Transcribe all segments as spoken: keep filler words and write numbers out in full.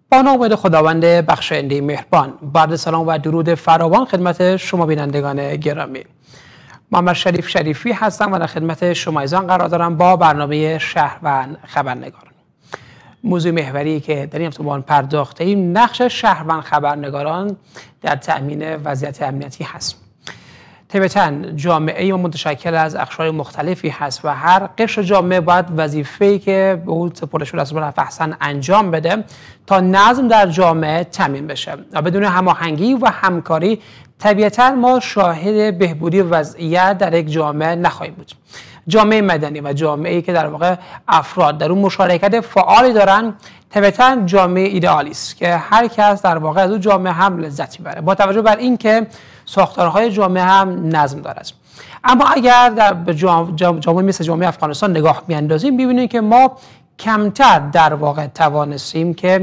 با نام خداوند بخشنده مهربان، بعد سلام و درود فراوان خدمت شما بینندگان گرامی. محمد شریف شریفی هستم و در خدمت شما ایزان قرار دارم با برنامه شهروند خبرنگاران. موضوع محوری که در این هفته با آن پرداخته ایم نقش شهروند خبرنگاران در تأمین وضعیت امنیتی هست. طبعاً جامعه ما متشکل از اقشار مختلفی هست و هر قشر جامعه باید وظیفه‌ای که به اون سپرده شده است به احسن انجام بده تا نظم در جامعه تامین بشه. و بدون هماهنگی و همکاری طبیعتاً ما شاهد بهبودی وضعیت در یک جامعه نخواهیم بود. جامعه مدنی و جامعه‌ای که در واقع افراد در اون مشارکت فعالی دارن طبعاً جامعه ایدئالی است که هر کس در واقع از اون جامعه هم لذت میبره با توجه بر اینکه ساختارهای جامعه هم نظم دارد. اما اگر در جامعه مثل جامعه افغانستان نگاه میاندازیم ببینیم که ما کمتر در واقع توانستیم که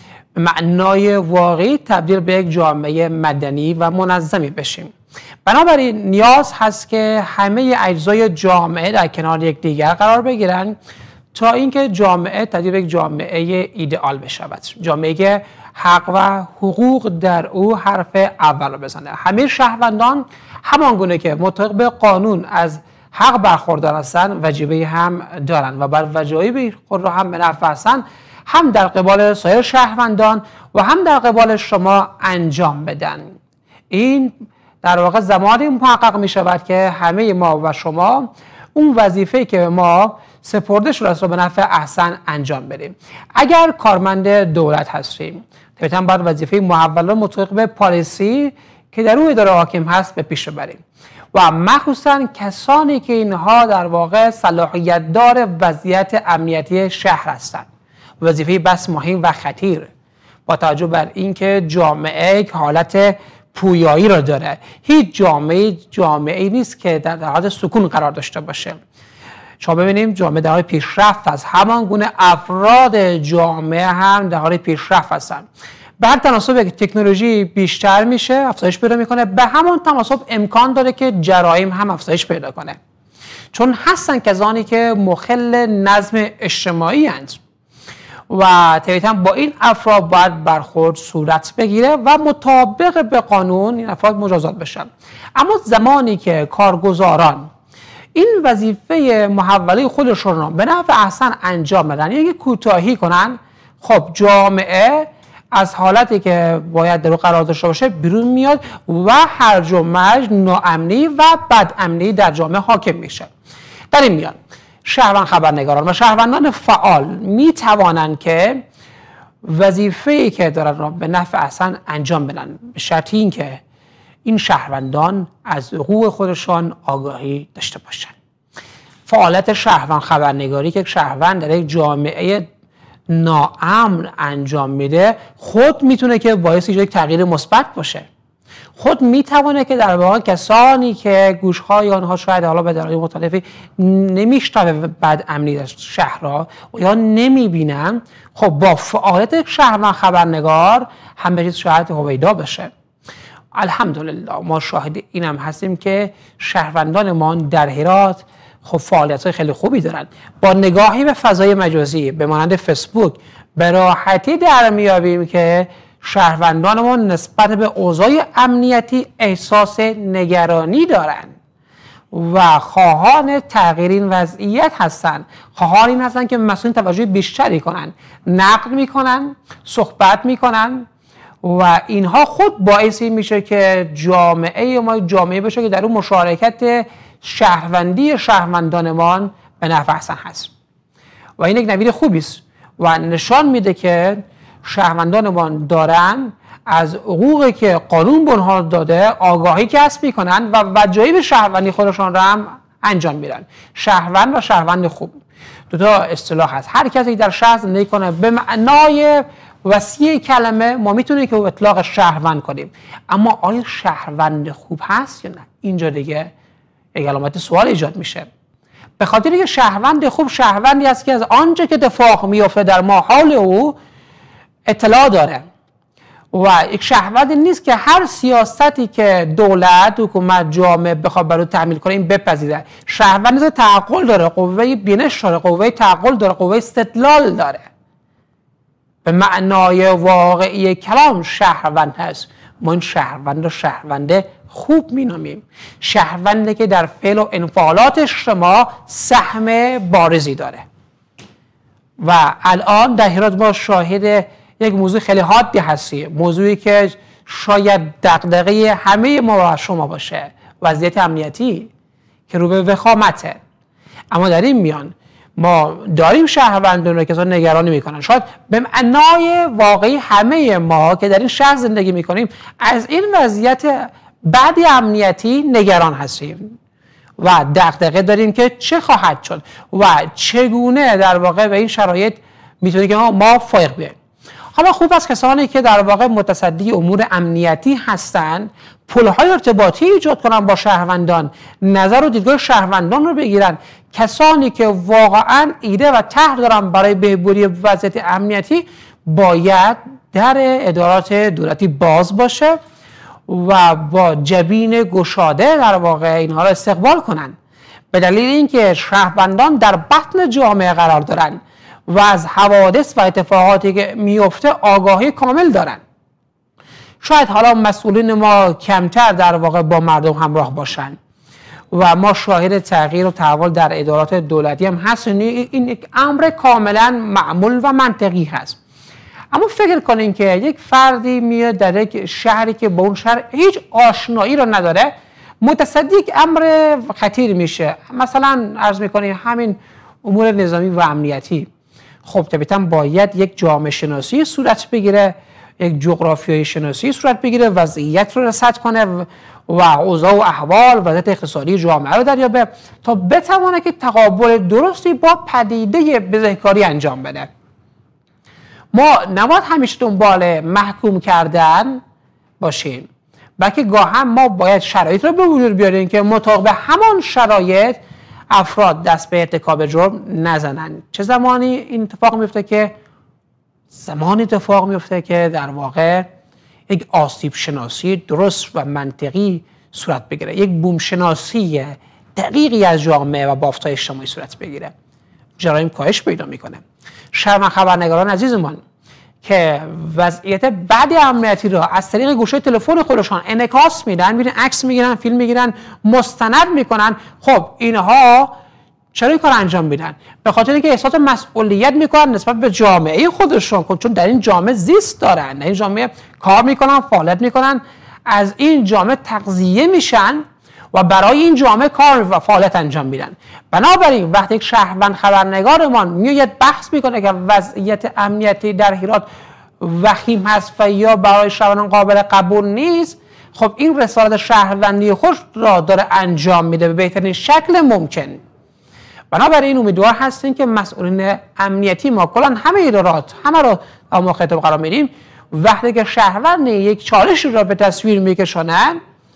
معنای واقعی تبدیل به یک جامعه مدنی و منظمی بشیم. بنابراین نیاز هست که همه اجزای جامعه در کنار یکدیگر قرار بگیرن تا اینکه جامعه تبدیل به یک جامعه ایدئال بشود، جامعه که حق و حقوق در او حرف اول رو بزنه. همه شهروندان همان گونه که مطابق به قانون از حق برخوردار هستند وجیبه هم دارند و بر وجایب خود را هم منفعه هستند هم در قبال سایر شهروندان و هم در قبال شما انجام بدن. این در واقع زمانی محقق می شود که همه ما و شما اون وظیفه‌ای که ما سپرده شده است رو به نفع احسن انجام بدیم. اگر کارمند دولت هستیم طبعاً باید وظیفه محول مطابق به پالیسی که در اون اداره حاکم هست به پیش ببریم و مخصوصاً کسانی که اینها در واقع صلاحیت دار وضعیت امنیتی شهر هستند. وظیفه بس مهم و خطیر با توجه بر اینکه جامعه یک حالت پویایی را داره. هیچ جامعه جامعه نیست که در حالت سکون قرار داشته باشه. شما ببینیم جامعه در حال پیشرفت است، همان گونه افراد جامعه هم در حال پیشرفت هستند. به هر تناسب تکنولوژی بیشتر میشه، افزایش پیدا میکنه، به همان تناسب امکان داره که جرایم هم افزایش پیدا کنه، چون هستن کسانی که مخل نظم اجتماعی هستند و طبعاً با این افراد باید برخورد صورت بگیره و مطابق به قانون این افراد مجازات بشن. اما زمانی که کارگزاران این وظیفه محوله خودشون رو به نفع احسن انجام بدن یا کوتاهی کنن، خب جامعه از حالتی که باید در قرار داشته باشه بیرون میاد و هرج و مرج، ناامنی و بدامنی در جامعه حاکم میشه. در این میان شهروند خبرنگاران و شهروندان فعال می توانند که وظیفه‌ای که دارن را به نفع احسن انجام بدن، به شرط اینکه این شهروندان از حقوق خودشان آگاهی داشته باشند. فعالیت شهروند خبرنگاری که شهروند در یک جامعه ناامن انجام میده خود میتونه که باعث یک تغییر مثبت باشه. خود میتونه که در واقع کسانی که گوشهای آنها شاید حالا به دلایل مختلفی نمیشنوه بد امنی در شهرها و یا نمیبینن، خب با فعالیت شهروند خبرنگار همه چیز شاید هویدا بشه. الحمدلله ما شاهد اینم هستیم که شهروندان ما در هرات خب فعالیت‌های خیلی خوبی دارن. با نگاهی به فضای مجازی به مانند فیسبوک به راحتی در میابیم که شهروندان ما نسبت به اوضاع امنیتی احساس نگرانی دارند و خواهان تغییر این وضعیت هستند، خواهان این هستند که مسئولین توجه بیشتری کنند، نقد میکنن، صحبت میکنن و اینها خود باعثی میشه که جامعه ما جامعه بشه که در اون مشارکت شهروندی شهروندانمان به نفع احسن هست و این یک نوید خوبی است و نشان میده که شهروندانمان دارن از حقوقی که قانون به آنها داده آگاهی کسب میکنن و وجایب شهروندی خودشان را هم انجام میدن. شهروند و شهروند خوب دو تا اصطلاح هست. هر کسی در شهر زندگی کنه به معنای وسیع کلمه ما میتونیم که اطلاق شهروند کنیم، اما آیا شهروند خوب هست یا نه؟ اینجا دیگه یک علامت سوال ایجاد میشه. به خاطر اینکه شهروند خوب شهروندی است که از آنچه که اتفاق میفته در ماحول او اطلاع داره و یک شهروندی نیست که هر سیاستی که دولت، حکومت، جامعه بخواد برای تعمیل کنه این بپذیره. شهروندی تعقل داره، قوه بینش داره، قوه تعقل داره، قوه استدلال داره. به معنای واقعی کلام شهروند هست. ما این شهروند رو شهروند خوب مینامیم، شهروندی که در فعل و انفعالات شما سهم بارزی داره. و الان در هرات ما شاهد یک موضوع خیلی حادی هستیم، موضوعی که شاید دغدغه همه ما و شما باشه، وضعیت امنیتی که رو به وخامته. اما در این میان ما داریم شهروندان رو که اصلا نگرانی میکنن. شاید به معنای واقعی همه ما که در این شهر زندگی میکنیم از این وضعیت بعد امنیتی نگران هستیم و دغدغه داریم که چه خواهد شد و چگونه در واقع به این شرایط میتونیم که ما, ما فائق بیاییم. حالا خوب است کسانی که در واقع متصدی امور امنیتی هستند پل‌های ارتباطی ایجاد کنن با شهروندان، نظر و دیدگاه شهروندان رو بگیرن. کسانی که واقعا ایده و طرح دارن برای بهبودی وضعیت امنیتی باید در ادارات دولتی باز باشه و با جبین گشاده در واقع اینها را استقبال کنن، به دلیل اینکه شهروندان در بطن جامعه قرار دارن و از حوادث و اتفاقاتی که میفته آگاهی کامل دارن. شاید حالا مسئولین ما کمتر در واقع با مردم همراه باشن و ما شاهد تغییر و تحول در ادارات دولتی هم هستیم. این یک امر کاملا معمول و منطقی هست. اما فکر کنین که یک فردی میاد در یک شهری که با اون شهر هیچ آشنایی رو نداره متصدی یک امر خطیر میشه. مثلا عرض میکنیم همین امور نظامی و امنیتی. خب طبیعتا باید یک جامعه شناسی صورت بگیره، یک جغرافیایی شناسی صورت بگیره، وضعیت رو رصد کنه و اوضاع و احوال وضعیت اقتصادی جامعه رو دریابه تا بتونه که تقابل درستی با پدیده بزهکاری انجام بده. ما نباید همیشه دنبال محکوم کردن باشیم، بلکه گاهی ما باید شرایط رو به وجود بیاریم که مطابق به همان شرایط افراد دست به ارتکاب جرم نزنن. چه زمانی این اتفاق میفته؟ که زمانی اتفاق میفته که در واقع یک آسیب شناسی درست و منطقی صورت بگیره، یک بوم شناسی دقیقی از جامعه و بافت‌های اجتماعی صورت بگیره، جرایم کاهش پیدا میکنه. شما خبرنگاران عزیزمان که وضعیت بعد امنیتی را از طریق گوشه تلفن خودشان انعکاس میدن، میرن عکس میگیرن، فیلم میگیرن، مستند میکنن، خب اینها چرا این کار انجام میدن؟ به خاطر اینکه احساس مسئولیت میکنن نسبت به جامعه خودشون، خب چون در این جامعه زیست دارن، در این جامعه کار میکنن، فعالیت میکنن، از این جامعه تغذیه میشن و برای این جامعه کار و فعالیت انجام میدن. بنابراین وقتی یک شهروند خبرنگارمان میاد بحث میکنه که وضعیت امنیتی در هرات وخیم هست و یا برای شهروندان قابل قبول نیست، خب این رسالت شهروندی خوش را داره انجام میده به بهترین شکل ممکن. بنابراین امیدوار هستیم که مسئولین امنیتی ما کلا همه ادارات همه رو ما خطاب قرار میدیم، وقتی که شهروند یک چالش را به تصویر میکشونن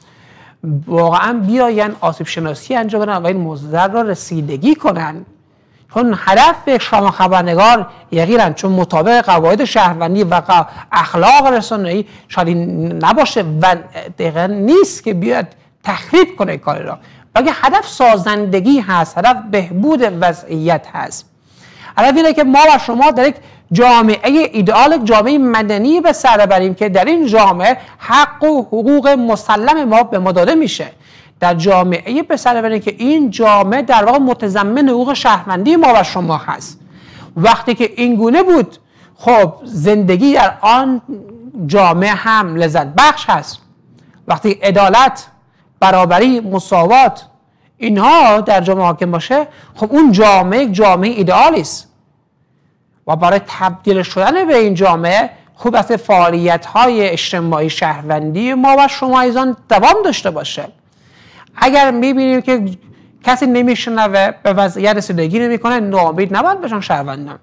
واقعا بیاین آسیب شناسی انجام بدن و این موضوع را رسیدگی کنن، چون هدف شما خبرنگار یقینا چون مطابق قواعد شهروندی و اخلاق رسانه‌ای شاید نباشه و دقیقا نیست که بیاد تخریب کنه کار را، بلکه هدف سازندگی هست، هدف بهبود وضعیت هست. هدف اینه که ما و شما در یک جامعه ایدئال، جامعه مدنی به سر ببریم که در این جامعه حق و حقوق مسلم ما به ما داده میشه. در جامعه به سر ببریم که این جامعه در واقع متضمن حقوق شهروندی ما و شما هست. وقتی که این گونه بود، خب زندگی در آن جامعه هم لذت بخش هست. وقتی عدالت، برابری، مساوات اینها در جامعه حاکم باشه، خب اون جامعه یک جامعه ایدئالی است و برای تبدیل شدن به این جامعه خوب است فعالیت‌های اجتماعی شهروندی ما و شما ایزان دوام داشته باشه. اگر می‌بینیم که کسی نمی‌شنوه، به وضعیت رسیدگی نمی‌کنه، ناامید نباید بشن شهروندان،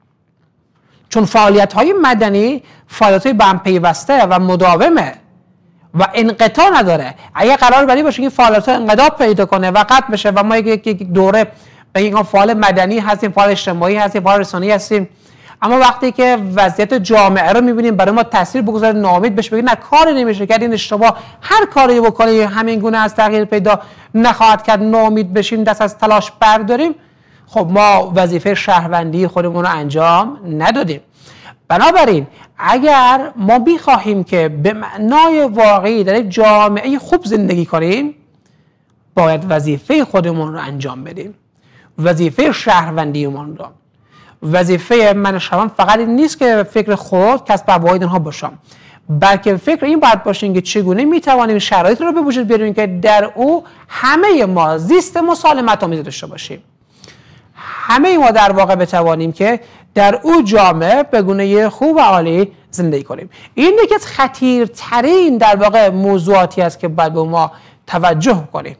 چون فعالیت‌های مدنی فعالیت‌های به هم پیوسته و مداومه و انقطاع نداره. اگه قرار بری باشه که فعالیت‌ها انقطاع پیدا کنه و قطع بشه و ما یک دوره بگیم فعال مدنی هستیم، فعال اجتماعی هستیم، فعال رسانه‌ای هستیم، اما وقتی که وضعیت جامعه رو می‌بینیم برای ما تاثیر بگذاره، ناامید بشه، بگیم نه کاری نمیشه کرد، این اشتباه، هر کاری بکنی همین گونه از تغییر پیدا نخواهد کرد، ناامید بشیم، دست از تلاش برداریم، خب ما وظیفه شهروندی خودمون رو انجام ندادیم. بنابراین اگر ما بخواهیم که به معنای واقعی در یک جامعه خوب زندگی کنیم، باید وظیفه خودمون رو انجام بدیم، وظیفه شهروندیمون رو. وظیفه من شما فقط این نیست که فکر خود کسب فواید اینها باشم، بلکه فکر این باید باشیم که چگونه میتوانیم شرایط رو به وجود بیاریم که در او همه ما زیست مسالمت آمیز داشته باشیم، همه ما در واقع بتوانیم که در او جامعه به گونه خوب و عالی زندگی کنیم. این یکی از خطیرترین در واقع موضوعاتی است که باید به ما توجه کنیم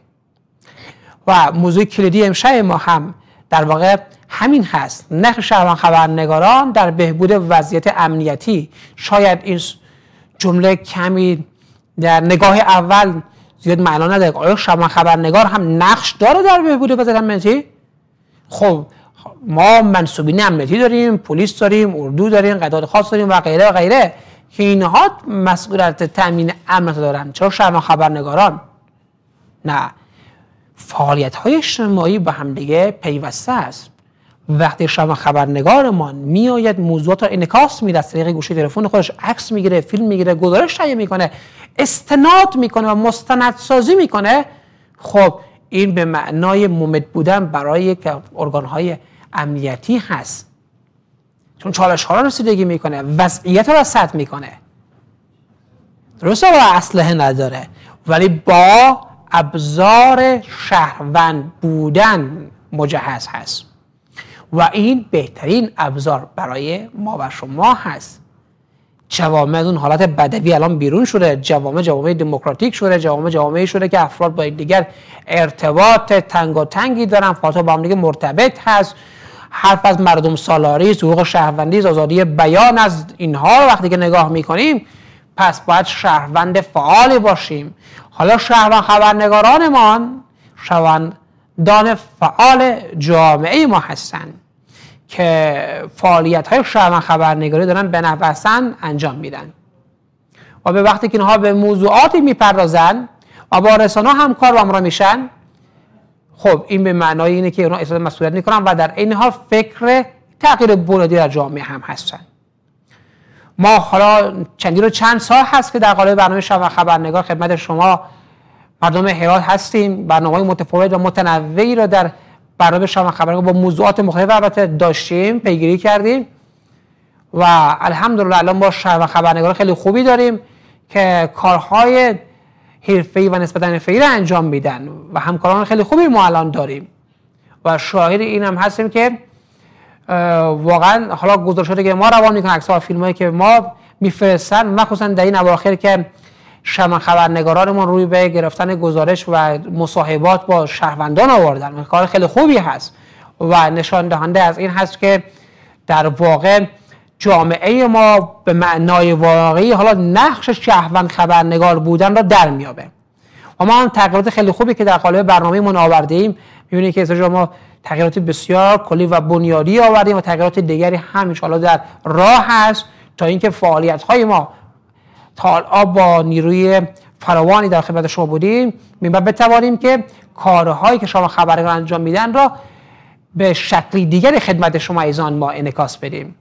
و موضوع کلیدی امشب ما هم در واقع همین هست: نقش شهروند خبرنگاران در بهبود وضعیت امنیتی. شاید این جمله کمی در نگاه اول زیاد معنا نداره. آیا شهروند خبرنگار هم نقش داره در بهبود وضعیت امنیتی؟ خب ما منصوبین امنیتی داریم، پلیس داریم، اردو داریم، قضات خاص داریم و غیره و غیره که اینها مسئولیت تامین امنیت دارن. چرا شهروند خبرنگاران؟ نه، فعالیت های اجتماعی با هم دیگه پیوسته است. وقتی شما خبرنگارمان میآید موضوعات رو انعکاس میده، از طریق گوشی تلفن خودش عکس میگیره، فیلم میگیره، گزارش تهیه میکنه، استناد میکنه و مستندسازی میکنه، خب این به معنای ممد بودن برای یک ارگان های امنیتی هست، چون چالش ها رو رسیدگی میکنه، وضعیت رو رصد میکنه. درسته و اسلحه نداره ولی با ابزار شهروند بودن مجهز هست و این بهترین ابزار برای ما و شما هست. جوامع اون حالت بدوی الان بیرون شده، جوامع جوامع دموکراتیک شده، جوامع جوامعی شده که افراد با دیگر ارتباط تنگاتنگی دارن، فاتا با هم دیگه مرتبط هست، حرف از مردم سالاری، حقوق شهروندی، آزادی بیان، از اینها رو وقتی که نگاه میکنیم پس باید شهروند فعالی باشیم. حالا شهروند خبرنگارانمان شهروندان فعال جامعه ما هستند که فعالیت های شهروند خبرنگاری دارن به نحو حسن انجام میدن و به وقتی که اینها به موضوعاتی میپردازن و با رسانه همکار و همراه میشن، خب این به معنای اینه که اونها احساس مسئولیت میکنن و در این حال فکر تغییر بنیادی در جامعه هم هستن. ما حالا چندین و چند سال هست که در قالب برنامه شهروند خبرنگار خدمت شما مردم هرات هستیم. برنامه‌های متفاوت و متنوعی رو در برنامه شهروند خبرنگار با موضوعات مختلف البته داشتیم، پیگیری کردیم و الحمدلله الان با شهروند خبرنگار خیلی خوبی داریم که کارهای حرفه‌ای و نسبتاً حرفه‌ای رو انجام میدن و همکاران خیلی خوبی ما الان داریم و شاهد این هم هستیم که واقعا حالا گزارشاتی که ما روان میکنن، عکس‌ها و فیلمایی که ما میفرستن، مخصوصا در این اواخر که شهروند خبرنگارانمون روی به گرفتن گزارش و مصاحبات با شهروندان آوردن، کار خیلی خوبی هست و نشان دهنده از این هست که در واقع جامعه ما به معنای واقعی حالا نقش شهروند خبرنگار بودن را در میابه و ما هم تغییرات خیلی خوبی که در قالب برنامه‌مون آوردیم می‌بینید که از ما تغییرات بسیار کلی و بنیادی آوردیم و تغییرات دیگری هم ان شاءالله در راه هست تا اینکه فعالیت‌های ما تا الان با نیروی فراوانی در خدمت شما بودیم می‌بینیم بتوانیم که کارهایی که شما خبرنگار انجام میدن را به شکلی دیگری خدمت شما ایزان ما انعکاس بدیم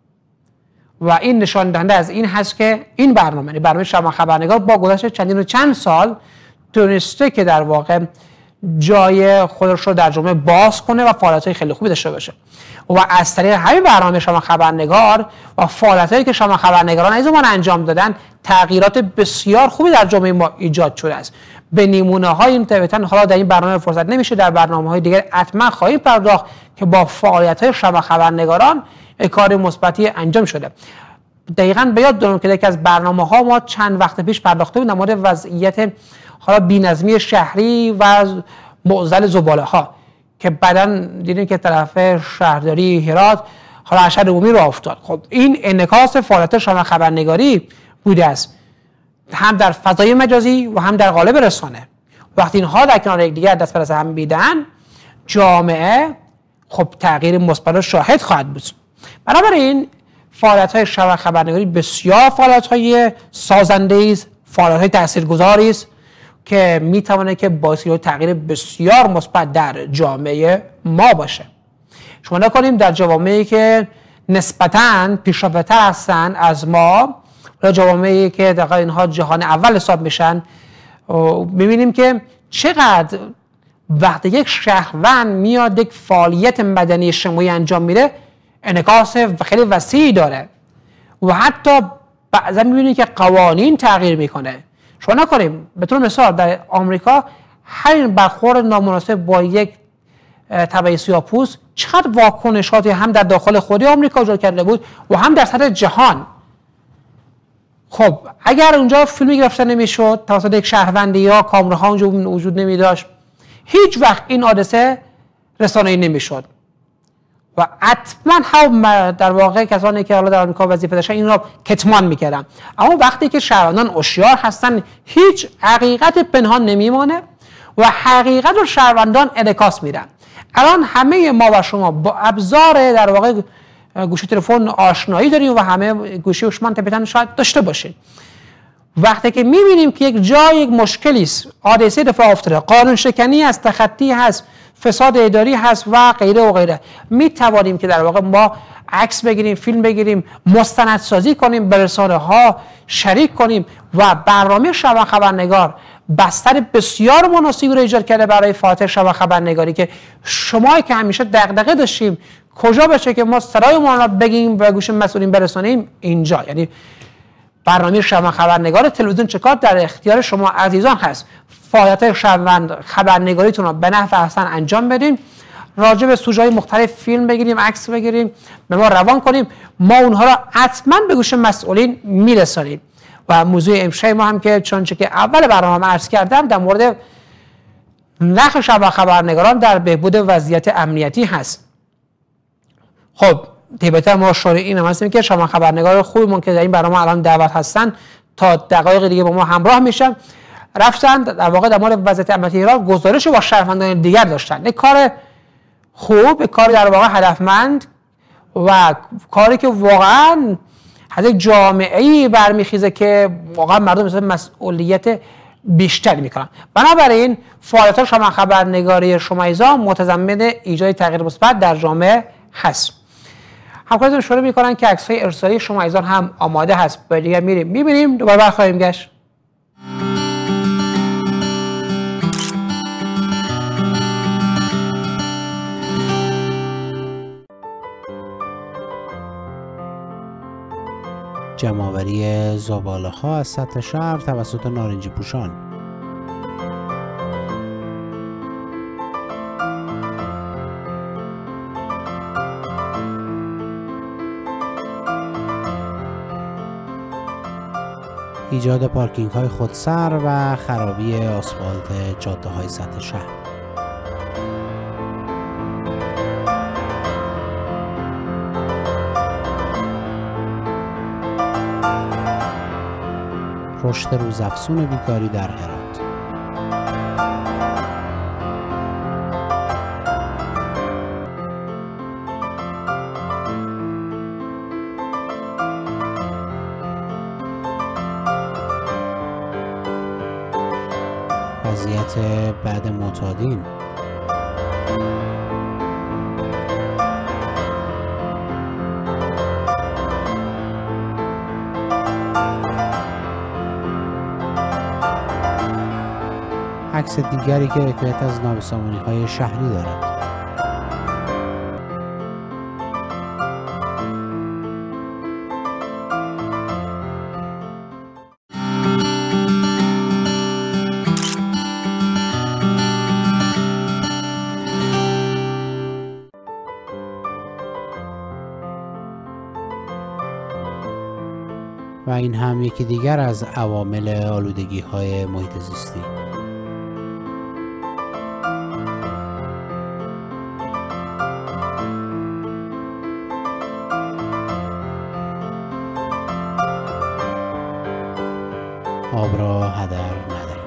و این نشان دهنده از این هست که این برنامه برنامه شما خبرنگار با گذشت چندین و چند سال تونسته که در واقع جای خودش رو در جامعه باز کنه و فعالیت‌های خیلی خوبی داشته باشه و از طریق همین برنامه شما خبرنگار و فعالیت‌هایی که شما خبرنگاران ایزمان انجام دادن تغییرات بسیار خوبی در جامعه ما ایجاد شده است. به نمونه‌های این طبعاً حالا در این برنامه فرصت نمیشه، در برنامه‌های دیگر حتما خواهیم پرداخت که با فعالیت‌های شما خبرنگاران کار مثبتی انجام شده. دقیقاً به یاد دارم که یکی از برنامه‌ها ما چند وقت پیش پرداخته بودیم در مورد وضعیت حالا بی‌نظمی شهری و معضل زباله‌ها که بعداً دیدیم که طرف شهرداری هرات حالا ارشد عمومی رو افتاد. خب این انعکاس فعالیت شما خبرنگاری بوده است، هم در فضای مجازی و هم در قالب رسانه. وقتی اینها در کنار یکدیگر دست به دست هم میدن، جامعه خب تغییر مثبت شاهد خواهد بود. بنابراین فعالیت‌های شبکه خبرنگاری بسیار فعالیت‌های سازنده است، فعالیت‌های تاثیرگذاری است که میتونه که باعث تغییر بسیار مثبت در جامعه ما باشه. شما نکنیم در جوامعی که نسبتاً پیشرفته‌تر هستن از ما و جوامعی که دقیقا اینها جهان اول حساب میشن. میبینیم که چقدر وقتی یک شهروند میاد یک فعالیت مدنی اجتماعی انجام میده انعکاس خیلی وسیعی داره و حتی بعضا میبینید که قوانین تغییر میکنه. شما نکنیم به طور مثال در آمریکا همین برخورد نامناسب با یک طبقه سیاه‌پوست چقدر واکنشاتی هم در داخل خود آمریکا ایجاد کرده بود و هم در سطح جهان. خب اگر اونجا فیلمی گرفته نمیشد توسط یک شهروندی یا کامراها اونجا وجود نمی داشت هیچ وقت این حادثه رسانه‌ای نمیشد و حتما هم در واقع کسانی که حالا در آمریکا وظیفه داشتن این را کتمان میکردن. اما وقتی که شهروندان هوشیار هستن هیچ حقیقت پنهان نمیمانه و حقیقت رو شهروندان انعکاس میدن. الان همه ما و شما با ابزار در واقع گوشی تلفن آشنایی داریم و همه گوشی هوشمند طبیعتاً شاید داشته باشیم. وقتی که میبینیم که یک جای یک مشکلی است، حادثه دفاع افتاده، قانون شکنی هست، تخطی هست، فساد اداری هست و غیره و غیره، می توانیم که در واقع ما عکس بگیریم، فیلم بگیریم، مستندسازی کنیم، به رسانه ها شریک کنیم و برنامه شبکه خبرنگار بستر بسیار مناسبی رو ایجاد کرده برای فعالیت شبکه خبرنگاری که شما که همیشه دغدغه داشتیم کجا بشه که ما صدایمون رو بگیم و گوش مسئولین برسانیم اینجا. یعنی برنامه شبکه خبرنگار تلویزیون چکار در اختیار شما عزیزان هست. فعالیت شبکه خبرنگاریتون رو به نحو احسن انجام بدین، راجع به سوژه‌های مختلف فیلم بگیریم، عکس بگیریم، به ما روان کنیم، ما اونها رو حتما به گوش مسئولین میرسانیم. و موضوع امشب ما هم که چونچه که اول برنامه عرض کردم در مورد نقش شبکه خبرنگاران در بهبود وضعیت امنیتی هست. خب طبعا ما شارعین هم هستیم که شما خبرنگار خوبمون که در این برنامه الان دعوت هستن تا دقایق دیگه با ما همراه میشن رفتن در واقع در مورد وضعیت امنیتی ایران گزارش با شهروندان دیگر داشتن. یک کار خوب، یک کار در واقع هدفمند و کاری که واقعا از یک جامعه‌ای برمیخیزه که واقعا مردم مثلا مسئولیت بیشتری میکنن. بنابراین فعالیت شما خبرنگاری شمایزا متضمن ایجاد تغییر مثبت در جامعه هست. همکارانتون شروع میکنن که عکس‌های ارسالی شمایزان هم آماده هست. با دیگه میریم میبینیم دوباره برخواهیم گشت. جمع‌آوری زباله‌ها از سطح شهر توسط نارنجی پوشان. ایجاد پارکینگ‌های خودسر و خرابی آسفالت جاده‌های سطح شهر. رشد روزافزون بیکاری در هرات. وضعیت بعد معتادین. عکس دیگری که حکایت از نابسامانی‌های شهری دارد. و این هم یکی دیگر از عوامل آلودگی‌های محیط زیستی. آب را هدر ندهیم.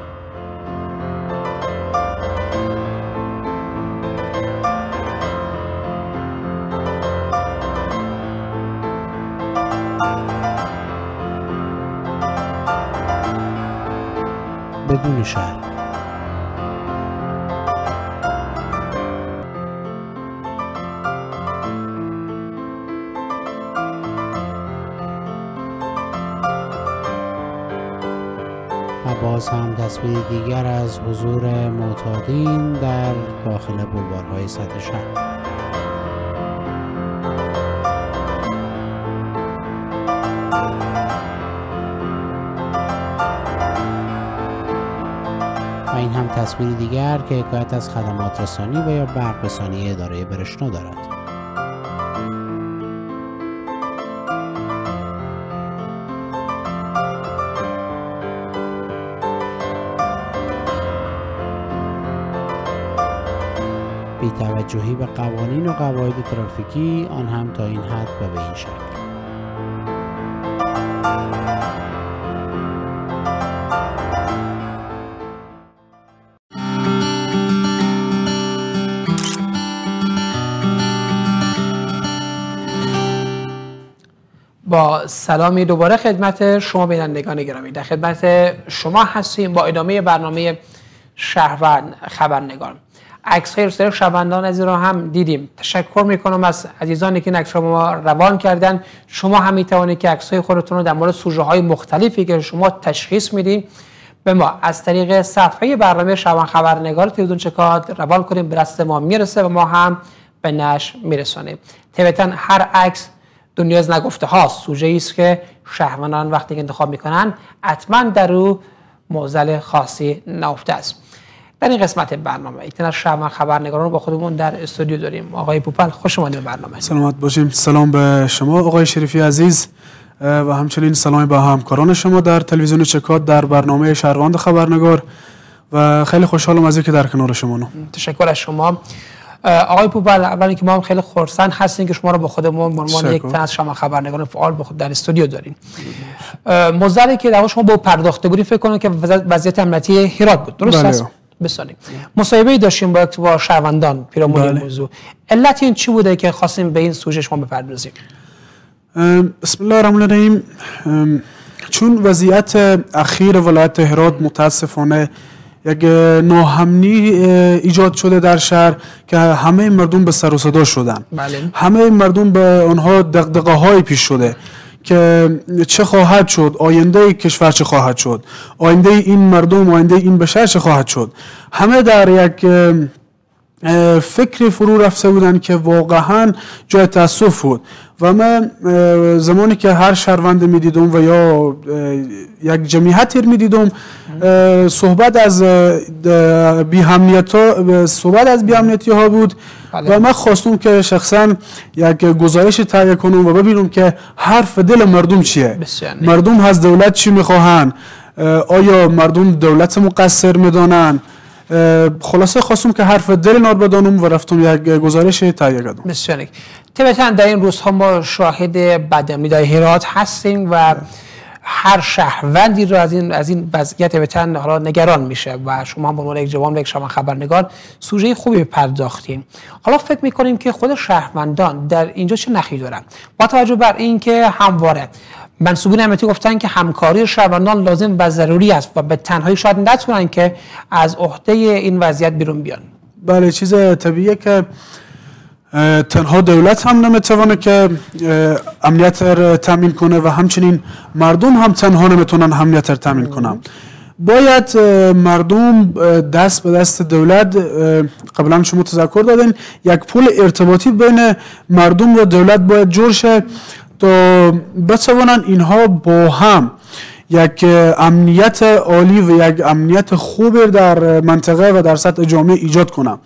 بدون شهر. باز هم تصویر دیگر از حضور معتادین در داخل بولوارهای سطح شهر. و این هم تصویر دیگر که حکایت از خدمات رسانی و یا برق رسانی اداره برشنا دارد. بی‌توجهی به قوانین و قواعد ترافیکی، آن هم تا این حد و به این شکل. با سلامی دوباره خدمت شما بینندگان گرامی، در خدمت شما هستیم با ادامه برنامه شهروند خبرنگار. عکس های رساله شهروندان عزیز را هم دیدیم. تشکر میکنم از عزیزانی که این عکس را ما روان کردن. شما هم میتوانید که عکس های خودتون رو در مورد سوژه های مختلفی که شما تشخیص میدید به ما از طریق صفحه برنامه شهروند خبرنگار تلویزیون چکاد روان کنیم، به دست ما میرسه و ما هم به نشر میرسانیم. طبعا هر عکس دنیا از نگفته هاست، سوژه است که شهروندان وقتی که انتخاب میکنن حتما در او معضل خاصی نهفته است. در این قسمت برنامه یک از شهروند خبرنگاران رو با خودمون در استودیو داریم. آقای پوپل خوش اومدید به برنامه. سلامت باشیم. سلام به شما آقای شریفی عزیز و همچنین سلام به همکاران شما در تلویزیون چکاد در برنامه شهروند خبرنگار و خیلی خوشحالم از اینکه در کنار شما نم. تشکر از شما آقای پوپل. اولی که ما هم خیلی خرسند هستیم که شما رو با خودمون به عنوان یک تن از شهروند خبرنگاران فعال با خود در استودیو داریم. موضوعی که در شما با پرداخته بودید فکر کنم که وضعیت امنیتی هرات بود، درست است؟ بسیاری مصاحبه‌ای داشتیم با با شهروندان پیرامون این موضوع. علت این چی بوده که خواستیم به این سوژه شما بپردازیم؟ بسم الله الرحمن الرحیم. چون وضعیت اخیر ولایت هرات متاسفانه یک ناامنی ایجاد شده در شهر که همه مردم به سر و صدا شدن. بله. همه مردم به آنها دغدغه‌های پیش شده که چه خواهد شد، آینده کشور چه خواهد شد، آینده این مردم، آینده این بشر چه خواهد شد. همه در یک فکر فرو رفته بودن که واقعا جای تأسف بود و من زمانی که هر شهروند میدیدم و یا یک جمعیت میدیدم صحبت از بی‌امنیتی ها صحبت از بی‌امنیتی ها بود. بله. و من خواستم که شخصا یک گزارش تهیه کنم و ببینم که حرف دل مردم چیه. مردم از دولت چی میخواهن؟ آیا مردم دولت مقصر میدانن؟ خلاصه خواستم که حرف دل نار بدانم و رفتم یک گزارش تهیه کردم. بسیار نیک. طبعا در این روزها ما شاهد بدامنی در هرات هستیم و هر شهروندی رو از این از این وضعیت طبعا حالا نگران میشه و شما هم به عنوان یک جوان و یک شهروند خبرنگار سوژه خوبی پرداختین. حالا فکر میکنیم که خود شهروندان در اینجا چه نقشی دارن با توجه بر اینکه همواره منصوبین امنیتی گفتن که همکاری شهروندان لازم و ضروری است و به تنهایی شاید نتونن که از عهده این وضعیت بیرون بیان. بله، چیز طبیعیه که تنها دولت هم نمیتونه که امنیت را تامین کنه و همچنین مردم هم تنها نمیتونن امنیت را تامین کنن. باید مردم دست به دست دولت، قبلا شما تذکر دادین، یک پل ارتباطی بین مردم و دولت باید جور شه تا بتوانن اینها با هم یک امنیت عالی و یک امنیت خوب در منطقه و در سطح جامعه ایجاد کنن.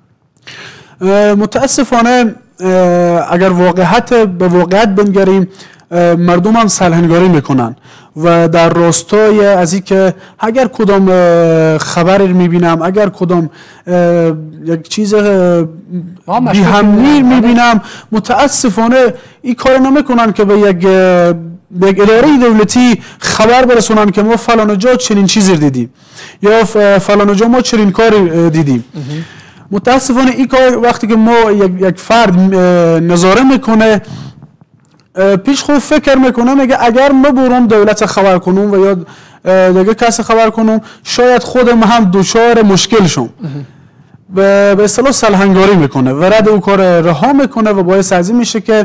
متاسفانه اگر واقعیت به واقعیت بنگریم مردم هم سلحنگاری میکنن و در راستای از این که اگر کدام خبری میبینم، اگر کدام یک چیز بی‌امنی میبینم، متاسفانه این کار نمیکنن که به یک یک اداره دولتی خبر برسونن که ما فلان جا چنین چیزی دیدیم یا فلان جا ما چنین کاری دیدیم. متاسفانه این کار وقتی که ما یک, یک فرد نظاره میکنه پیش خود فکر میکنه میگه اگر ما برم دولت خبر کنم و یا دیگه کسی خبر کنم شاید خودم هم دچار مشکل شم. به اصطلاح سلحنگاری میکنه و رد او کار رها میکنه و باعث از این میشه که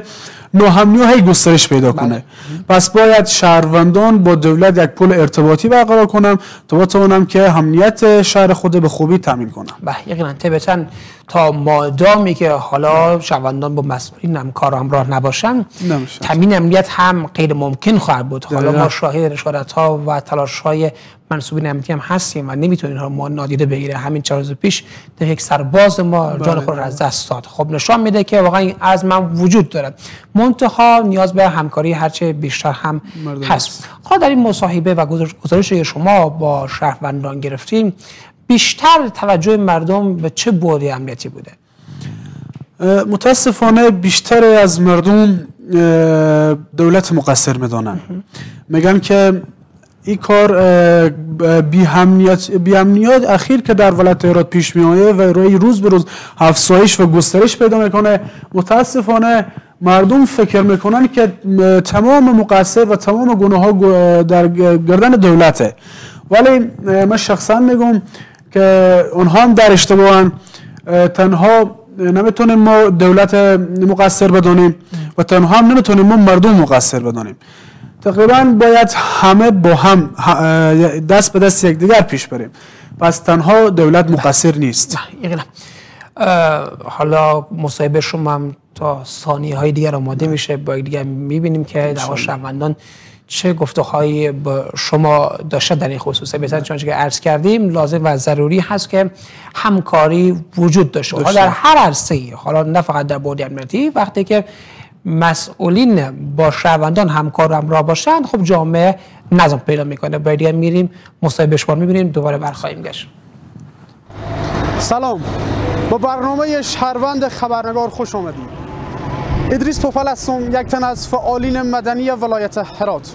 ناهمنی‌های گسترش پیدا کنه. پس باید شهروندان با دولت یک پل ارتباطی برقرار کنم تا بتوانم که امنیت شهر خود به خوبی تامین کنم. بله یقینا طبعاً تا مادامی که حالا شهروندان با مسئولین همکار همراه نباشن تامین امنیت هم غیر ممکن خواهد بود. حالا ما شاهد اشارت‌ها و تلاش‌های منصوبین امنیتی هم هستیم و نمیتونیم اینها ما نادیده بگیره. همین چند روز پیش یک سرباز ما جان خود را از دست داد. خب نشان میده که واقعا این عزم وجود داره، منتها نیاز به همکاری هرچه بیشتر هم هست. حالا در این مصاحبه و گزارش شما با شهروندان گرفتیم، بیشتر توجه مردم به چه بعد امنیتی بوده؟ متاسفانه بیشتر از مردم دولت مقصر میدانن، میگن که این کار بی امنیت بی امنیت اخیر که در ولایت هرات پیش می آید و روی روز به روز افزایش و گسترش پیدا میکنه. متاسفانه مردم فکر میکنن که تمام مقصر و تمام گناه ها در گردن دولته، ولی من شخصا میگم که اونها هم در اشتباهن. تنها نمیتونیم ما دولت مقصر بدانیم و تنها هم نمیتونیم ما مردم مقصر بدانیم. تقریبا باید همه با هم دست به دست یکدیگر پیش بریم. پس تنها دولت مقصر نیست. حالا مصاحبه شما هم تا ثانیه های دیگر آماده میشه، با دیگر میبینیم که در شهروندان چه گفته‌هایی با شما داشته در این خصوص. بهتر چون که عرض کردیم لازم و ضروری هست که همکاری وجود داشته باشه در هر عرصه‌ای، حالا نه فقط در بعد امنیتی. وقتی که مسئولین با شهروندان همکار همراه باشند، خب جامعه نظم پیدا میکنه. باید دیگه میریم مصاحبه شما میبینیم، دوباره برخواهیم گشت. سلام، با برنامه شهروند خبرنگار خوش آمدید. ادریس توفل هستم، یک تن از فعالین مدنی ولایت هرات.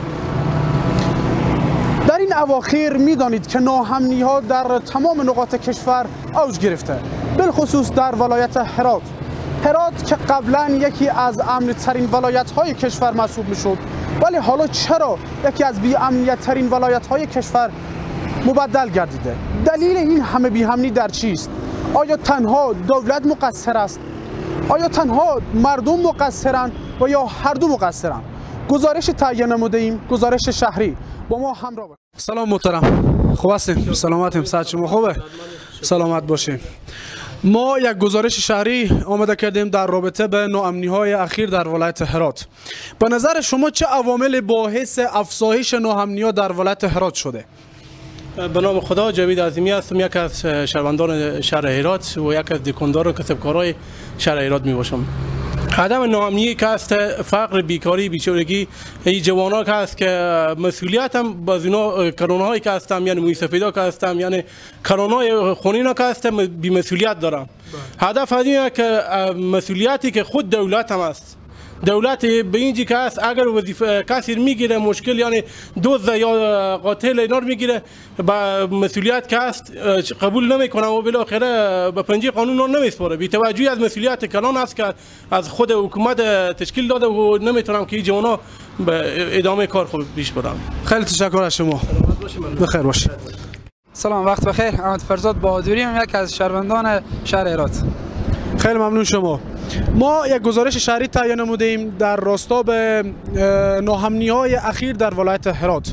در این اواخر میدانید که ناامنی ها در تمام نقاط کشور اوج گرفته، بالخصوص در ولایت هرات. هرات که قبلا یکی از امن ترین ولایت های کشور محسوب میشد، ولی حالا چرا یکی از بی امنیت ترین ولایت های کشور مبدل گردیده؟ دلیل این همه بی امنی در چیست؟ آیا تنها دولت مقصر است؟ آیا تنها مردم مقصرند و یا هر دو مقصرند؟ گزارش تهیه نموده ایم، گزارش شهری. با ما همراه باشید. سلام محترم، خوب هستیم؟ سلامتیم؟ صحت شما خوبه؟ سلامت باشیم. ما یک گزارش شهری آماده کردیم در رابطه به ناامنی های اخیر در ولایت هرات. به نظر شما چه عوامل باعث افزایش ناامنی ها در ولایت هرات شده؟ به نام خدا، جاوید عظیمی هستم، یک از شهروندان شهر هرات و یک از دکاندار و کسبکارای شهر هرات می باشم. عدم ناامنی که است، فقر، بیکاری، بیچارگی، این جوانا که است که مسئولیت هم باز اینا کرونا هایی که هستم، یعنی موی سفیدا که هستم، یعنی کرونا خونینا که هستم، بی مسئولیت دارم. هدف از اینه که مسئولیتی که خود دولت هم است، دولت به اینجی که است اگر وظیفه کسی میگیره مشکل، یعنی دزد یا قاتل اینا رو میگیره، با مسئولیت که است قبول نمیکنه و بالاخره به پنجه قانون رو نمیسپاره. بی توجهی از مسئولیت کلان است که از خود حکومت تشکیل داده و نمیتونم که این جوانا به ادامه کار خود پیش برم. خیلی تشکر از شما. بخیر باشید. سلام، وقت بخیر. احمد فرزاد بهادری ام، یک از شهروندان شهر هرات. خیلی ممنون شما. ما یک گزارش شهری تهیه نموده ایم در راستا به ناامنی های اخیر در ولایت هرات.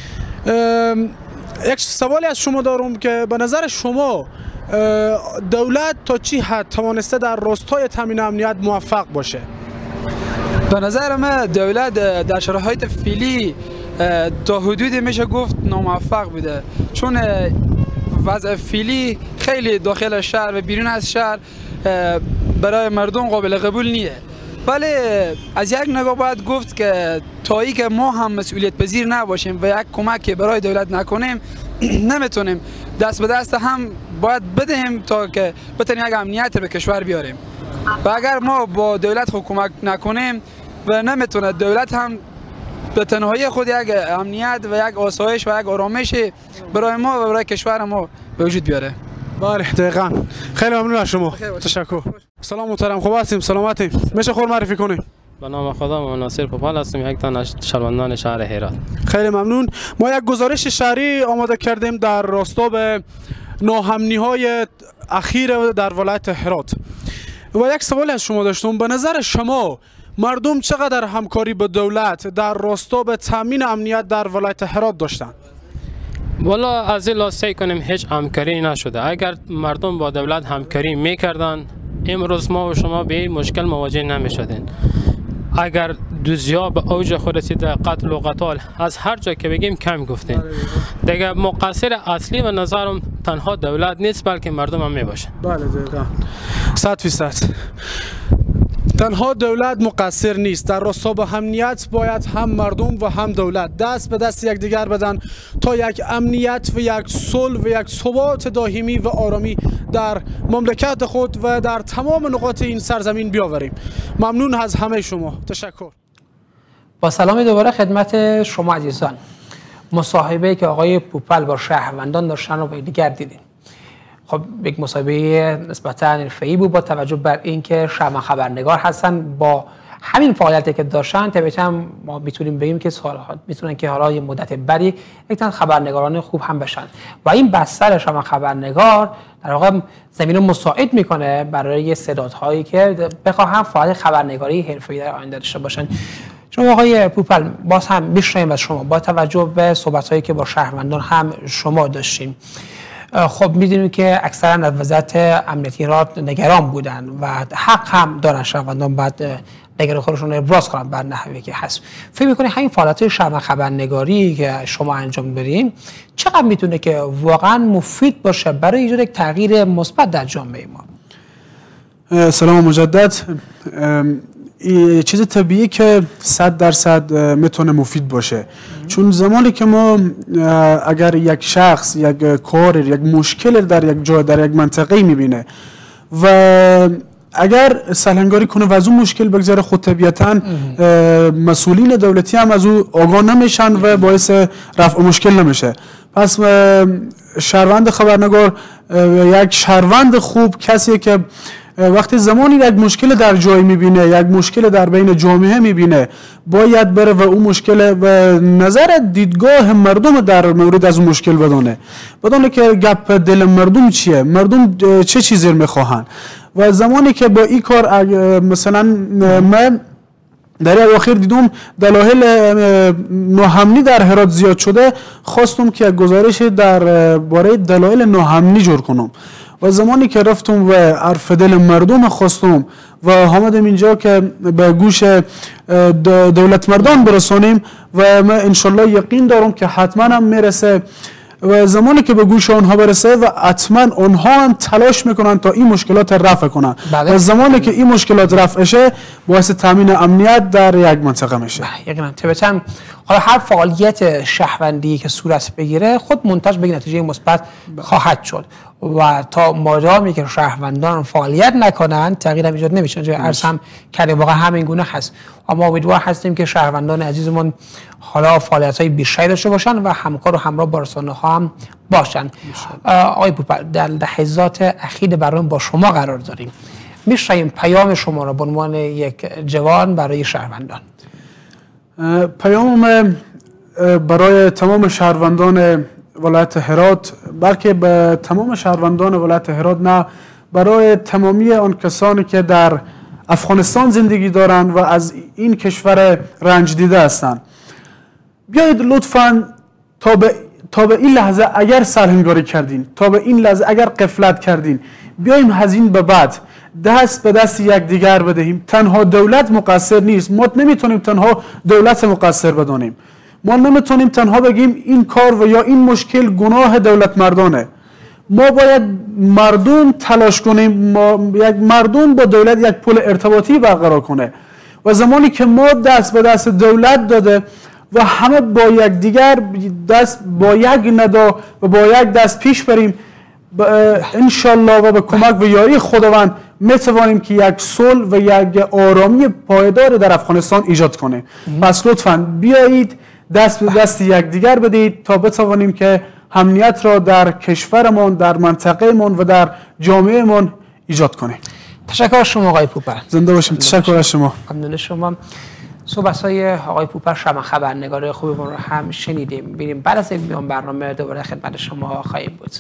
یک سوالی از شما دارم که به نظر شما دولت تا چی حد توانسته در راستای تامین امنیت موفق باشه؟ به نظر من دولت در شرایط فعلی تا حدودی میشه گفت ناموفق بوده، چون وضع فعلی خیلی داخل شهر و بیرون از شهر برای مردم قابل قبول نیه. ولی از یک نگاه باید گفت که تایی که ما هم مسئولیت پذیر نباشیم و یک کمک برای دولت نکنیم نمیتونیم. دست به دست هم باید بدهیم تا که بتونیم یک امنیت به کشور بیاریم. و اگر ما با دولت کمک نکنیم و نمیتونه دولت هم به تنهایی خود یک امنیت و یک آسایش و یک آرامش برای ما و برای کشور ما به وجود بیاره. بله دقیقاً. خیلی ممنون از شما. تشکر. سلام محترم، خوب هستیم؟ سلامتیم؟ میشه خود معرفی کنیم؟ به نام خدا، من ناصر پوپال هستم، یک تن از شهروندان شهر هرات. خیلی ممنون. ما یک گزارش شهری آماده کردیم در راستا به ناامنی های اخیر در ولایت هرات و یک سوال از شما داشتم. به نظر شما مردم چقدر همکاری با دولت در راستا به تامین امنیت در ولایت هرات داشتند؟ والا از این لحاظ کنیم هیچ همکاری نشده. اگر مردم با دولت همکاری میکردن امروز ما و شما به این مشکل مواجه نمیشدین. اگر دوزیا به اوج خود رسیده، قتل و قتال از هر جا که بگیم کم گفتین. دیگه مقصر اصلی و نظرم تنها دولت نیست بلکه مردم هم میباشه. بله دقیقاً. صد فیصد. تنها دولت مقصر نیست. در راستا به امنیت باید هم مردم و هم دولت دست به دست یکدیگر بدن تا یک امنیت و یک صلح و یک ثبات دائمی و آرامی در مملکت خود و در تمام نقاط این سرزمین بیاوریم. ممنون از همه شما. تشکر. با سلام دوباره خدمت شما عزیزان. مصاحبه‌ای که آقای پوپل با شهروندان داشتن رو به دیگر دیدیم. خب یک مصاحبه نسبتا حرفه‌ای بود با توجه بر اینکه شما خبرنگار هستن. با همین فعالیتی که داشتن طبیعتاً ما میتونیم بگیم که سالها میتونن که حالا یه مدت بری یک تن خبرنگاران خوب هم بشن و این بستر شما خبرنگار در واقع زمین رو مساعد میکنه برای صداهایی که بخواهن فعالیت خبرنگاری حرفه‌ای در آینده داشته باشن. شما آقای پوپل باز هم میشنویم از شما با توجه به صحبت‌هایی که با شهروندان هم شما داشتیم. خب میدونیم که اکثرا از وضعیت امنیتی را نگران بودن و حق هم دارن شهروندان بعد نگران خودشون رو ابراز کنن بر نحوی که هست. فکر می‌کنید همین فعالیت شبکه خبرنگاری که شما انجام بدین چقدر میتونه که واقعا مفید باشه برای ایجاد یک تغییر مثبت در جامعه ما؟ سلام مجدد. چیز طبیعی که صد درصد میتونه مفید باشه، چون زمانی که ما اگر یک شخص یک کار یک مشکل در یک جای در یک منطقه میبینه و اگر سلحنگاری کنه و از اون مشکل بگذاره، خود طبیعتا مسئولین دولتی هم از او آگاه نمیشن و باعث رفع مشکل نمیشه. پس شهروند خبرنگار یک شهروند خوب کسیه که وقتی زمانی یک مشکل در جای میبینه، یک مشکل در بین جامعه میبینه، باید بره و اون مشکل و نظر دیدگاه مردم در مورد از اون مشکل بدونه بدونه که گپ دل مردم چیه، مردم چه چیزی میخواهن. و زمانی که با این کار مثلا من در اواخر دیدم دلایل ناامنی در هرات زیاد شده، خواستم که گزارش در باره دلایل ناامنی جور کنم و زمانی که رفتم و عرف دل مردم خواستم و آمدم اینجا که به گوش دولت مردان برسانیم و من انشالله یقین دارم که حتما هم میرسه و زمانی که به گوش آنها برسه و حتما آنها هم تلاش میکنن تا این مشکلات رفع کنن و زمانی که این مشکلات رفع شه باعث تامین امنیت در یک منطقه میشه. یقینا طبعا حالا هر فعالیت شهروندی که صورت بگیره خود منتج به نتیجه مثبت خواهد شد و تا مادامی که شهروندان فعالیت نکنن تغییر ایجاد نمیشه. چون عرض هم کردیم واقعا همین گونه هست. اما امیدوار هستیم که شهروندان عزیزمون حالا فعالیت‌های بیشتری داشته باشن و همکار و همراه با رسانه‌ها هم باشن. آقای پوپل در لحظات اخیر برنامه با شما قرار داریم. می‌شنویم پیام شما را به عنوان یک جوان برای شهروندان. پیام برای تمام شهروندان ولایت هرات، بلکه به تمام شهروندان ولایت هرات نه، برای تمامی آن کسانی که در افغانستان زندگی دارند و از این کشور رنج دیده هستند، بیایید لطفاً تا به تا به این لحظه اگر سرهنگاری کردین، تا به این لحظه اگر غفلت کردین، بیایم از این به بعد دست به دست یکدیگر بدهیم. تنها دولت مقصر نیست، ما نمیتونیم تنها دولت مقصر بدانیم، ما نمیتونیم تنها بگیم این کار و یا این مشکل گناه دولت مردانه. ما باید مردم تلاش کنیم، ما یک مردم با دولت یک پل ارتباطی برقرار کنه و زمانی که ما دست به دست دولت داده و همه با یک دیگر دست با یک ندا و با یک دست پیش بریم، انشالله و به کمک و یاری خداوند میتوانیم که یک صلح و یک آرامی پایدار در افغانستان ایجاد کنیم. پس لطفاً بیایید دست به دست یکدیگر بدید تا بتوانیم که امنیت را در کشورمان، در منطقه‌مان و در جامعهمان ایجاد کنیم. تشکر از شما آقای پوپل. زنده باشیم. تشکر از شما. ممنون شما. صحبت‌های آقای پوپل شما خبرنگار خوبمون رو هم شنیدیم. ببینیم بعد از این میان برنامه دوباره خدمت شما خواهیم بود.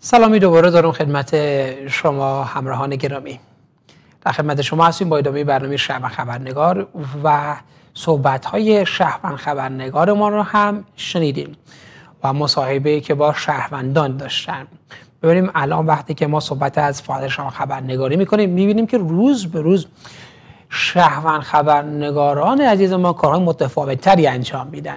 سلامی دوباره دارم خدمت شما همراهان گرامی. در خدمت شما هستیم با ادامه برنامه شهروند خبرنگار و صحبت‌های شهروند خبرنگار ما رو هم شنیدیم و مصاحبه‌ای که با شهروندان داشتن. ببینیم الان وقتی که ما صحبت از فعالیت شهروند خبرنگاری می‌کنیم می‌بینیم که روز به روز شهروند خبرنگاران عزیز ما کارهای متفاوت‌تری انجام میدن.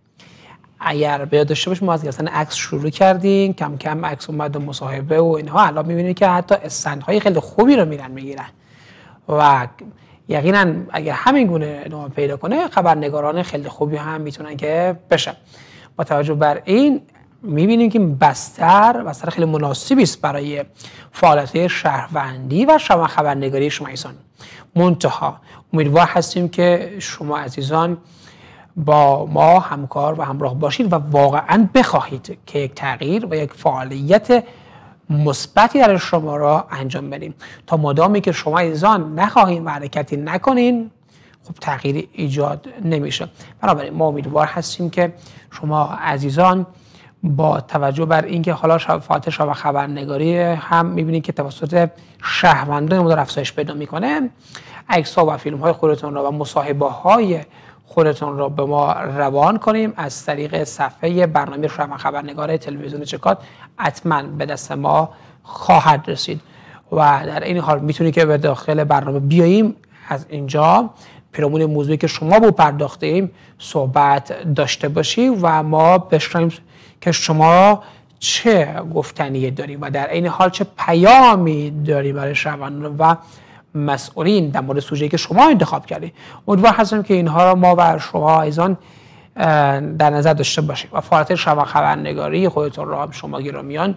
اگر به یاد داشته باشیم ما از گرفتن عکس شروع کردیم، کم کم عکس اومد و مصاحبه و اینها، الان می‌بینیم که حتی استندهای خیلی خوبی رو میرن میگیرن و یقینا اگر همین گونه ادامه پیدا کنه خبرنگاران خیلی خوبی هم میتونن که بشن. با توجه بر این میبینیم که بستر بستر خیلی مناسبی است برای فعالیت شهروندی و شما خبرنگاری شما عزیزان. منتها امیدوار هستیم که شما عزیزان با ما همکار و همراه باشید و واقعا بخواهید که یک تغییر و یک فعالیت مثبتی در شما را انجام بدیم. تا مادامی که شما عزیزان نخواهید و حرکتی نکنین خب تغییر ایجاد نمیشه. بنابراین ما امیدوار هستیم که شما عزیزان با توجه بر اینکه حالا فعالیت شما خبرنگاری هم میبینید که توسط شهروندان ما افزایش پیدا میکنه، عکس‌ها و فیلم‌های خودتون را و مصاحبه‌های خودتون را به ما روان کنیم از طریق صفحه برنامه شهروند خبرنگار تلویزیون چکات حتما به دست ما خواهد رسید و در این حال میتونید که به داخل برنامه بیاییم از اینجا پیرامون موضوعی که شما به پرداخته ایم صحبت داشته باشیم و ما بشنویم که شما چه گفتنی داریم و در این حال چه پیامی داریم برای شهروندان و مسئولین در مورد سوژه‌ای که شما انتخاب کردید. امیدوار هستم که اینها را ما و شما ایزان در نظر داشته باشیم و فعالیت شما خبرنگاری خودتون را شما گرامیان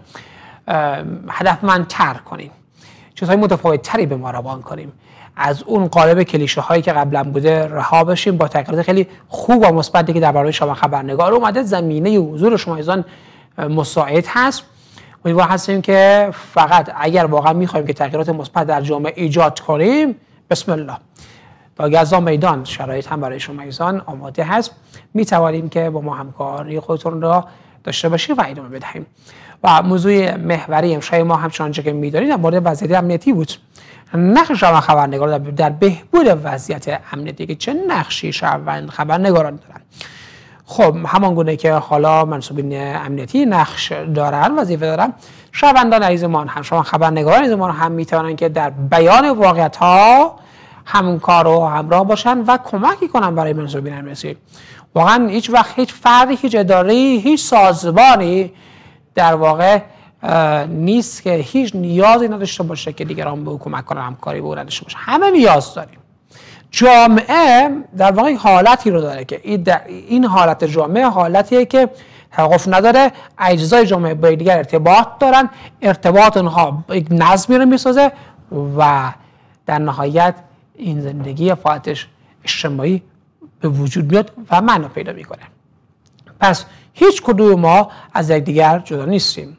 هدفمندتر کنیم، چیزهای متفاوت تری به ما روان کنیم، از اون قالب کلیشه هایی که قبلا بوده رها بشیم، با تغییرات خیلی خوب و مثبتی که درباره شما خبرنگار اومده زمینه حضور شما ایزان مساعد هست. امیدوار هستیم که فقط اگر واقعا میخوایم که تغییرات مثبت در جامعه ایجاد کنیم، بسم الله، تا گزا میدان شرایط هم برای شما ایزان آماده هست، میتوانیم که با ما همکاری خودتون را داشته باشیم و ادامه بدهیم. و موضوع محوری امشب ما همچنان که میدانید در مورد وضعیت امنیتی بود. نقش شما خبرنگاران در بهبود وضعیت امنیتی که چه نقشی شهروند خبرنگاران دارن. خب همان گونه که حالا منصوبین امنیتی نقش دارن، وظیفه دارن، شهروندان عزیزمان هم شما خبرنگاران عزیزمان هم میتوانند که در بیان واقعیت ها همکار و همراه باشن و کمکی کنن برای منصوبین امنیتی. واقعا هیچ وقت هیچ فردی، هیچ اداره‌ای، هیچ سازمانی در واقع نیست که هیچ نیازی نداشته باشه که دیگران به او کمک کنن، همکاری به او نداشته باشه. همه نیاز داریم. جامعه در واقع حالتی رو داره که این حالت جامعه حالتیه که توقف نداره، اجزای جامعه با دیگر ارتباط دارن، ارتباط اونها یک نظمی رو میسازه و در نهایت این زندگی فعالیتش اجتماعی به وجود میاد و معنا پیدا میکنه. پس هیچ کدوم ما از یکدیگر جدا نیستیم.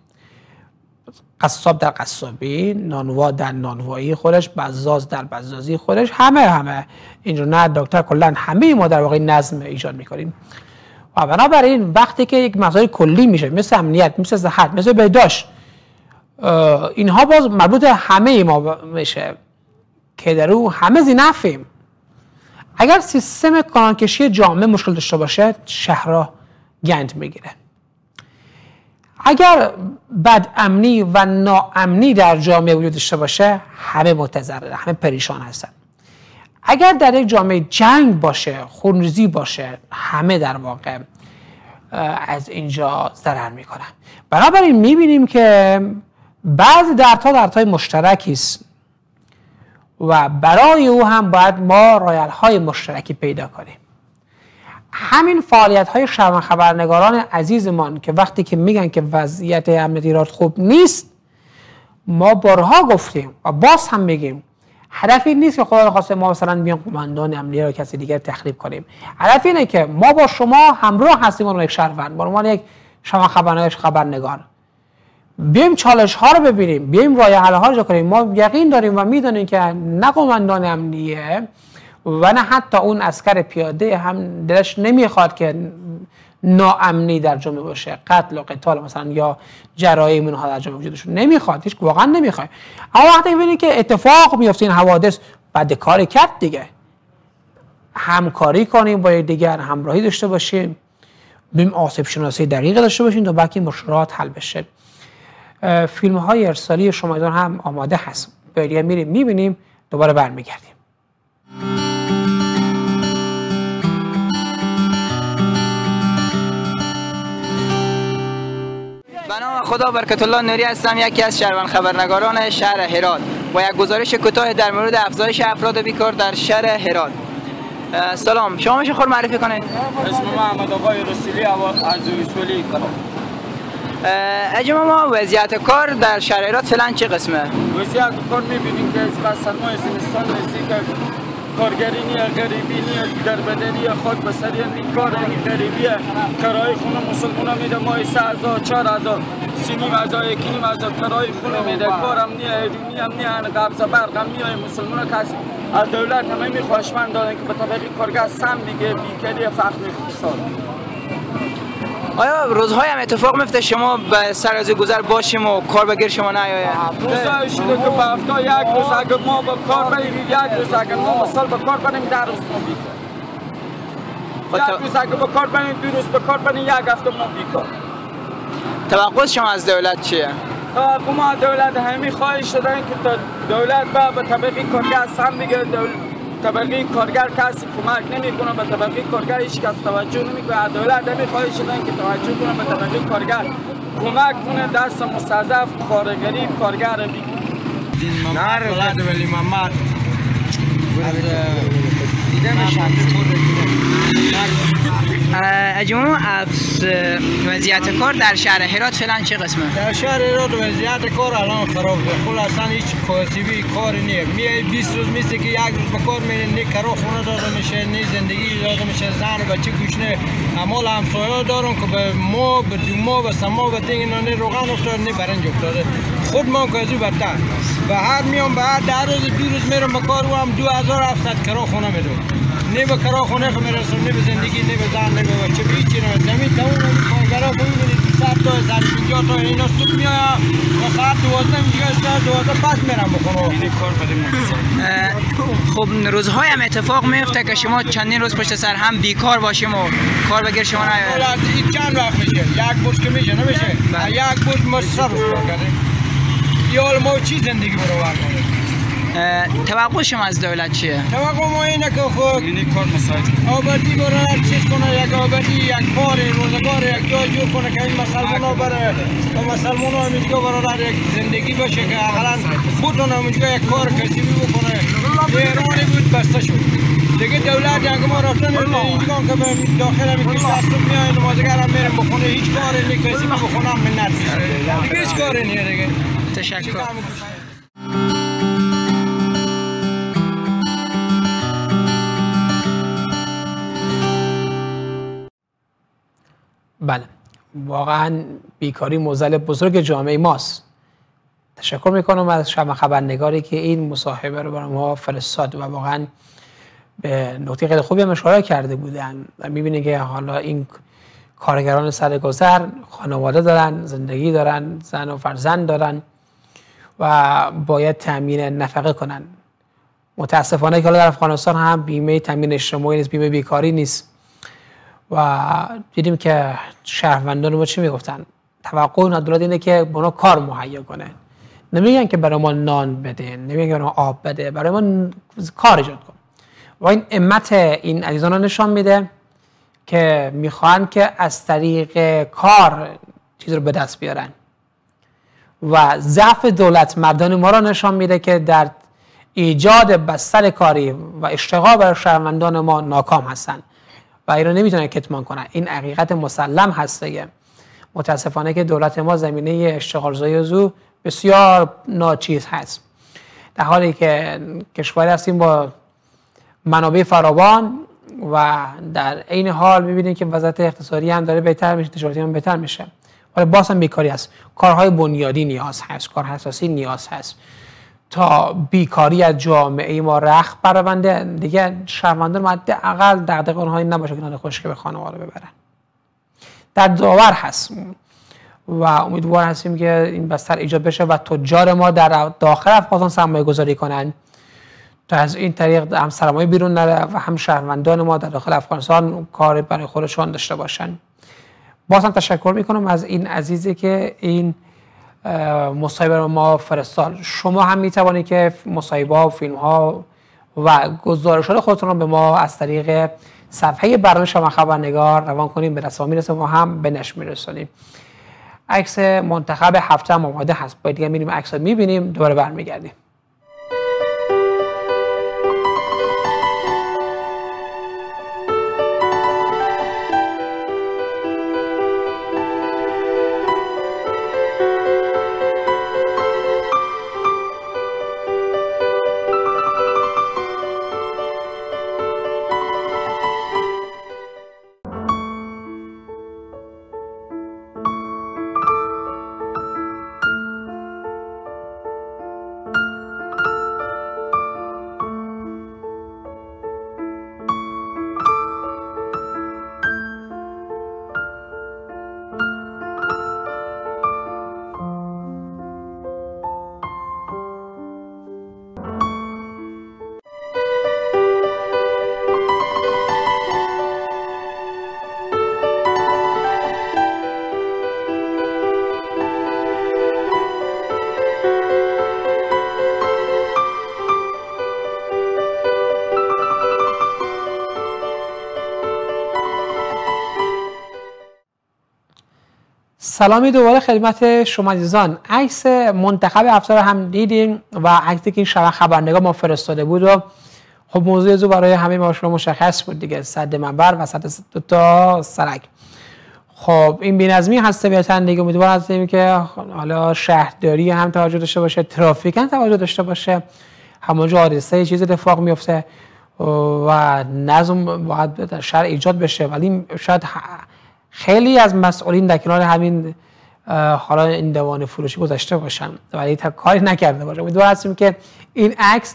قصاب در قصابی، نانوا در نانوایی خودش، بزاز در بزازی خودش، همه همه اینجا نه دکتر، کلا همه ما در واقع نظم ایجاد میکنیم و بنابراین وقتی که یک مسائل کلی میشه مثل امنیت، مثل صحت، مثل بهداشت، اینها باز مربوط همه ما میشه که در او همه زینفیم. اگر سیستم کانالکشی جامعه مشکل داشته باشه شهرها گند میگیره. اگر بد امنی و ناامنی در جامعه وجود داشته باشه همه متضرر، همه پریشان هستن. اگر در یک جامعه جنگ باشه، خونریزی باشه، همه در واقع از اینجا ضرر میکنن. بنابراین میبینیم که بعضی دردها دردهای مشترکی است و برای او هم باید ما رایل‌های مشترکی پیدا کنیم. همین فعالیت های شهروند خبرنگاران عزیزمان که وقتی که میگن که وضعیت امنیتی ایران خوب نیست، ما بارها گفتیم و باز هم میگیم هدف این نیست که خدا خواسته ما مثلا بیان قماندان امنیتی رو کسی دیگر تخریب کنیم. هدف اینه که ما با شما همراه هستیم، اون یک شهروند، با عنوان یک شهروند خبرنگار خبرنگار بیایم چالش ها رو ببینیم، بیایم راه حل ها رو کنیم. ما یقین داریم و میدونیم که نه قماندان امنیه و نه حتی اون عسکر پیاده هم دلش نمیخواد که ناامنی در جامعه باشه، قتل و قتال مثلا یا جرایم اینها در جامعه وجودشون نمیخواد، هیچ واقعا نمیخواد. اما وقتی ببینید که اتفاق میفته این حوادث، بعد کاری کرد دیگه، همکاری کنیم با دیگر، همراهی داشته باشیم، بیم آسیب شناسی دقیق داشته باشیم تا بلکه مشکلات حل بشه. فیلم های ارسالی شمایزان هم آماده هست، بریم میریم میبینیم، دوباره برمیگردیم. به نام خدا برکت الله نوری هستم، یکی از شهروند خبرنگاران شهر هرات با یک گزارش کوتاه در مورد افزایش افراد بیکار در شهر هرات. سلام، شما میشه خود معرفی کنید؟ اسم ما احمد آقای رسولی از اصولی کنم. اجماع ما وضعیت کار در شهر هرات فعلا چه قسمه؟ وضعیت کار میبینیم که از فصل ماه زمستان نزدیک کارگری نیه، غریبی نیه، دربدری خود بسری بیکار غریبیه. کرایه خونه مسلمان ها میده ماه سه هزار چهار هزار سی نیم هزار یکی نیم هزار کرایه خونه میده، کارم نیه، ایدونی هم نیه، قبض برق هم نیه. مسلمان ها کسی از دولت همه میخواشمند دادن که به طبقی کارگر سم دیگه بیکاری فقر اقتصاد. آیا روزهای هم اتفاق میفته شما به سر گذر باشیم و کار بگیر شما نیاید؟ روزهای شده که به هفته یک روز اگر ما به کار بریم، یک روز اگر ما مثال به کار بریم، در روز ما بیکار. یک روز اگر به کار بریم، دو روز به کار بریم، یک هفته ما بیکار. توقع شما از دولت چیه؟ توقع ما از دولت همین خواهش دادن که دولت به طبقه کارگر سهم بگیره. طبقه کارگر کسی کمک نمیکنه، به طبقه کارگر هیچ کس توجه نمیکنه. دولت همین خواهش دادن که توجه کنه به طبقه کارگر، کمک کنه دست مستضعف، کار غریب، کارگر بی. نه ولد ولی محمد دیدم شمس اجماع وضعیت کار در شهر هرات فعلا چه قسمه؟ در شهر هرات وضعیت کار الان خرابه، خلاصا هیچ کاسبی کار نیه. میای بیست روز میشه که یک روز به کار میری، نه کرا خونه داده میشه، نه زندگی داده میشه، زن و بچه گوشنه. اما همسایه‌ها دارن که به ما به دو ما و سه ما و دیگه نه روغن افتاد نه برنج افتاده. خود ما که از او بدتر و هر میام به هر در روز دو روز میرم به کار و هم دو هزار و هفتصد کرا خونه میدم. نه به کرا خونه که میرسم، نه به زندگی، نه به زن، نه به بچه، به هیچی نه. زمین تمام این کارگرها ببینید صد تا صد و پنجاه تا اینا صبح میایم تا ساعت دوازده میشه، ساعت دوازده پس میرم بخورم. این کار خب روزهای هم اتفاق میفته که شما چندین روز پشت سر هم بیکار باشیم و کار بگیر شما نیاید؟ این چند وقت میشه؟ یک بوش که میشه نمیشه؟ یک بوش ما سر روز کار کردیم. یا ما چی زندگی برابر کنیم؟ توقع شما از دولت چیه؟ توقع ما اینه که خود آبادی برای چیز کنه، یک آبادی، یک کار روزگار، یک جای جور کنه که این مسلمان ها بره و مسلمان ها همیشگاه برای یک زندگی باشه که اقلا بودن همیشگاه یک کار کسیبی بکنه. ایرانی بود بسته شد دیگه. دولت یک ما رفتن اینجا که به داخل همی کشور صبح میاین نمازگر هم میرم بخونه، هیچ کاری نی کسیبی بخونه هم منت دیگه، هیچ کاری نیه دیگه. تشکر. بله، واقعا بیکاری معضل بزرگ جامعه ماست. تشکر میکنم از شما خبرنگاری که این مصاحبه رو برای ما فرستاد و واقعا به نکته خیلی خوبی هم اشاره کرده بودن و میبینید که حالا این کارگران سرگذر خانواده دارن، زندگی دارن، زن و فرزند دارن و باید تامین نفقه کنن. متاسفانه که حالا در افغانستان هم بیمه تامین اجتماعی نیست، بیمه بیکاری نیست و دیدیم که شهروندان ما چی میگفتن؟ توقع اون دولت اینه که به اونا کار مهیا کنه. نمیگن که برای ما نان بده، نمیگن برای ما آب بده، برای ما کار ایجاد کن. و این امت این عزیزان رو نشان میده که میخوان که از طریق کار چیز رو به دست بیارن و ضعف دولت مردان ما رو نشان میده که در ایجاد بستر کاری و اشتغال برای شهروندان ما ناکام هستن و این رو نمیتونن کتمان کنن. این حقیقت مسلم هست دیگه. متاسفانه که دولت ما زمینه اشتغال زایی زو بسیار ناچیز هست، در حالی که کشور هستیم با منابع فراوان و در عین حال میبینیم که وضعیت اقتصادی هم داره بهتر میشه، تجارتی هم بهتر میشه، ولی باز هم بیکاری هست. کارهای بنیادی نیاز هست، کار اساسی نیاز هست تا بیکاری از جامعه ما رخ بربنده. دیگه شهروندان حداقل دغدغه اونها این نباشه که نان خشک به خانواده ببرن. در داور هست و امیدوار هستیم که این بستر ایجاد بشه و تجار ما در داخل افغانستان سرمایه گذاری کنند تا از این طریق هم سرمایه بیرون نره و هم شهروندان ما در داخل افغانستان کار برای خودشان داشته باشند. باز هم تشکر میکنم از این عزیزی که این مصاحبه ما فرستاد. شما هم میتوانید که مصاحبه ها و فیلم ها و گزارشات خودتون رو به ما از طریق صفحه برنامه شما خبرنگار روان کنیم، به دست ما میرسه و هم به نشر میرسونیم. عکس منتخب هفته هم آماده هست، باید دیگه میریم عکس رو میبینیم، دوباره برمیگردیم. سلامی دوباره خدمت شما عزیزان. عکس منتخب هفته رو هم دیدیم و عکسی که این شبکه خبرنگار ما فرستاده بود و خب موضوع زو برای همه ما شما مشخص بود دیگه، سد منبر و سد دو تا سرک. خب این بی‌نظمی هست طبیعتاً دیگه، امیدوار هستیم که حالا شهرداری هم توجه داشته باشه، ترافیک هم توجه داشته باشه، همونجا حادثه چیز اتفاق میفته و نظم باید در شهر ایجاد بشه، ولی شاید خیلی از مسئولین در کنار همین حالا این دوان فروشی گذاشته باشن ولی تا کاری نکرده باشه. امیدوار هستیم که این عکس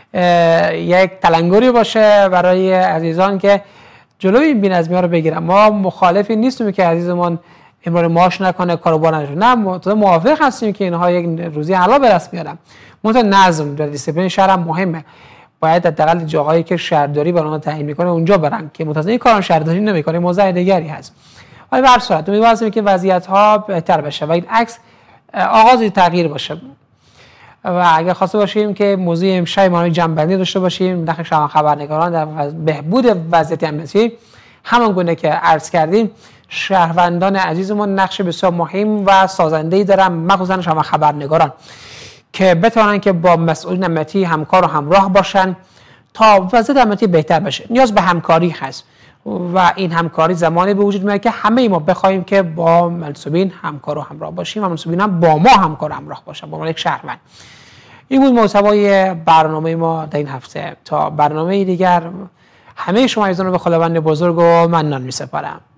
یک تلنگری باشه برای عزیزان که جلوی این بی‌نظمی ها رو بگیرن. ما مخالفی نیستیم که عزیزمون امرار معاش نکنه، کاروبار نشه، نه موافق هستیم که اینها یک روزی حلال به دست بیارن. منتها نظم و دیسیپلین شهر هم مهمه، باید حداقل جاهایی که شهرداری برای اونها تعیین میکنه اونجا برن که متأسفانه این کارو شهرداری نمیکنه، موضوع دیگری هست. ولی به هر صورت امیدوار هستیم که وضعیت ها بهتر بشه و این عکس آغازی تغییر باشه و اگر خواسته باشیم که موضوع امشب ما جنبندی داشته باشیم داخل شما خبرنگاران در بهبود وضعیت امنیتی، همان گونه که عرض کردیم شهروندان عزیزمون نقش بسیار مهم و سازنده‌ای دارن، مخصوصا شما خبرنگاران که بتوانن که با مسئولین امنیتی همکار و همراه باشن تا وضعیت امنیتی بهتر بشه. نیاز به همکاری هست و این همکاری زمانی به وجود میاد که همه ما بخوایم که با منصوبین همکار و همراه باشیم و منصوبین هم با ما همکار و همراه باشن با عنوان یک شهروند. این بود محتوای برنامه ما در این هفته. تا برنامه دیگر همه شما عزیزان رو به خداوند بزرگ و منان می‌سپارم.